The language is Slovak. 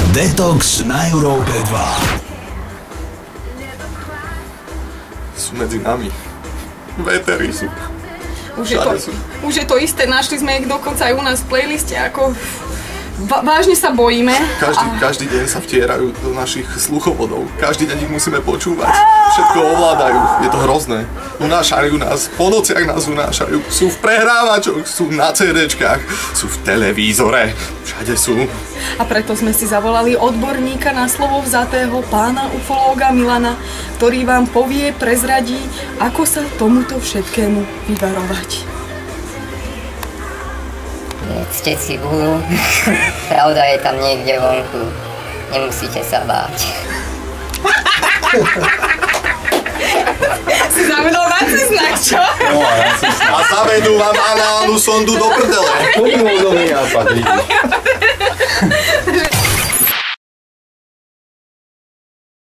Detox na Európe 2. Sú medzi nami. Vétery sú. Už je to isté, našli sme ich dokonca aj u nás v playliste, ako vážne sa bojíme. Každý deň sa vtierajú do našich sluchovodov. Každý deň ich musíme počúvať. Všetko ovládajú. Je to hrozné. Unášajú nás, po nociach nás unášajú. Sú v prehrávačoch, sú na CDčkách, sú v televízore. Všade sú. A preto sme si zavolali odborníka na slovo vzatého, pána ufológa Milana, ktorý vám povie, prezradí, ako sa tomuto všetkému vyvarovať. Jedzte cibulu. Pravda je tam niekde vonku. Nemusíte sa báť. Si zavedol naciznak, čo? No, naciznak. A zavedú vám análnu sondu do prdele. Podľa nápad, vidíš.